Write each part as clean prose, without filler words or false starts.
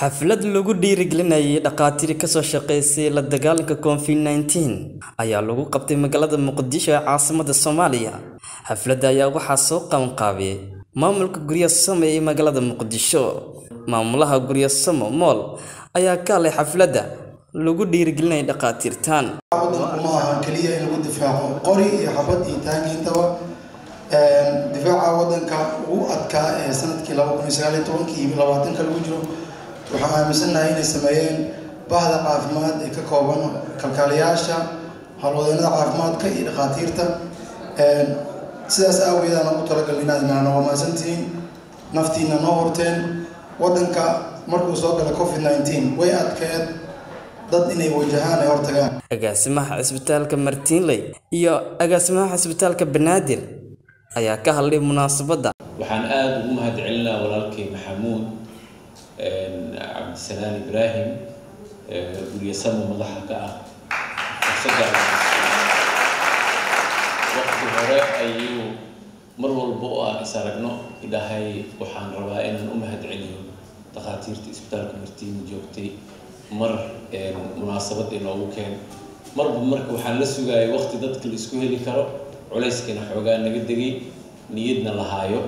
xaflad lagu dhiirigelinayay dhaqaatiir ka soo shaqeysay la dagaalanka COVID-19 ayaa lagu qabtay magaalada Muqdisho ee caasimadda Soomaaliya. Xafladda ayaa waxaa soo qabanqaabiyay maamulka Guryo-Samo ee magaalada Muqdisho. Maamulaha Guryo-Samo Mall ayaa ka leh xafladda lagu dhiirigelinayay dhaqaatiirtan. Wadanka kaliya in lagu difaaco qori iyo xabad iyo taangiintaba difaaca wadanka uu adkaa ee sanadkii 2019 iyo 2020 lagu jiro. waxaan aaminsanahay inay sameeyeen bahda caafimaad ee ka kooban kalkaaliyaasha hawlwadeenada caafimaadka iyo dhaqaatiirta sidaas awgeed aan ugu talagalnay inaad maasantiin naftiina noo horteen wadanka markuu soo galay COVID-19 way adkeed dad inay wajahaan ay hortagaan agaasimaha isbitaalka Martinley iyo agaasimaha isbitaalka Banaadir ayaa ka hadlay munaasabadda. waxaan aad ugu mahadcelinayaa walaalkay Maxamuud عبد السلام إبراهيم Guryo-Samo مضحكة وقت هراء أيو مرور البوء إسارقنا إذا هاي وحان ربائنا أمهد عليو تخاطير إسبتال كمرتين جوكتي مر مناسبة إنه كان مر بمرك وحان لسو جاي وقت ضدك الإسكوه اللي كرو عليس كنا حوجان نقدقي نيدنا لهايو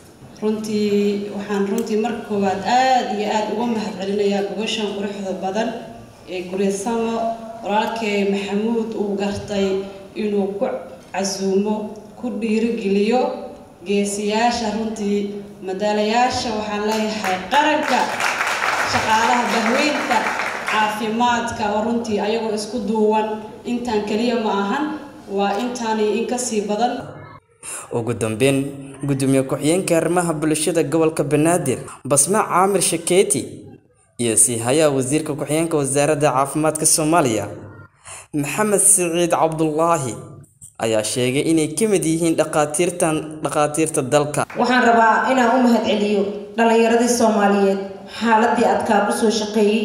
waxaan runtii mar koowaad aad iyo aad uga mahadcelinayaa gobashan quruxda badan ee Guryo-Samo walaalkay Maxamuud uu gartay inuu ku casuumo ku dhiirigeliyo geesiyaasha runtii madaalayaasha waxaan leeyahay qaranka shaqaalaha bahweynta caafimaadka oo runtii ayagoo isku duuban intaan kaliya ma ahan waa intaani in ka sii badan ugu dambeyn gudoomiye ku-xigeenka arrimaha bulshada gobolka Banaadir Basma Caamir Shakeeti iyo hay'adda wasiirka ku-xigeenka wasaaradda caafimaadka Soomaaliya Maxamed Saciid Cabdullaahi ayaa sheegay inay ka mid yihiin dhaqaatiirta dalka. waxaan rabaa inaan u mahadceliyo dhalinyaradii Soomaaliyeed xaaladii adkaa ku soo shaqeeyay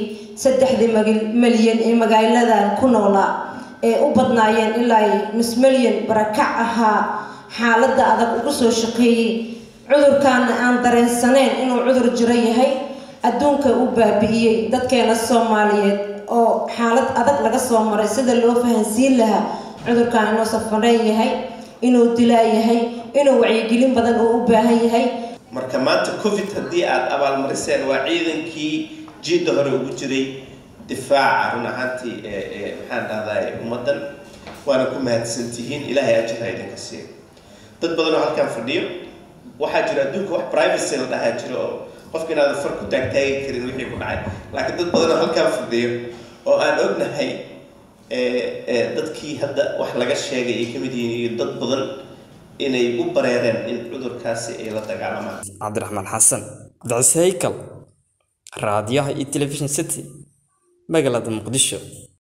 3 milyan ee magaaladan ku noolaa ee u badnaayeen ilaa nus milyan barakac ahaa xaaladda adag ugu soo shaqeeyay cudurkan aan dareensaneen inuu cudur jiro yahay adduunka u baabi'iyay dadkeena Soomaaliyeed oo xaalad adag laga soo maray sida loo fahansiin lahaa cudurkan inuu safareen yahay inuu dilaa yahay inuu wacyigelin badan u baahan yahay marka maanta covid hadii aad abaal mariseen waa ciidankii jiida hore ugu jiray difaaca run ahaantii maxaan dhahdaa ummadan waana ku mahadsantihiin ilaahay ajir ha idinka siiyo dad badan oo halkan fadhiyo waxa jira adduunka wax privacy la dhahaa jiro oo qofka inaad far ku taagtaagi karin wixii ku dhacay laakiin dad badan oo halkan fadhiyo oo aan ognahay dadkii hadda wax laga sheegay ay kamid yihiin dad badan inay u bareereen in cudurkaasi ay la dagaalamaan. Cabdiraxmaan Xasan Daciis Haykal raadiyaha iyo telefishin City magaalada Muqdisho.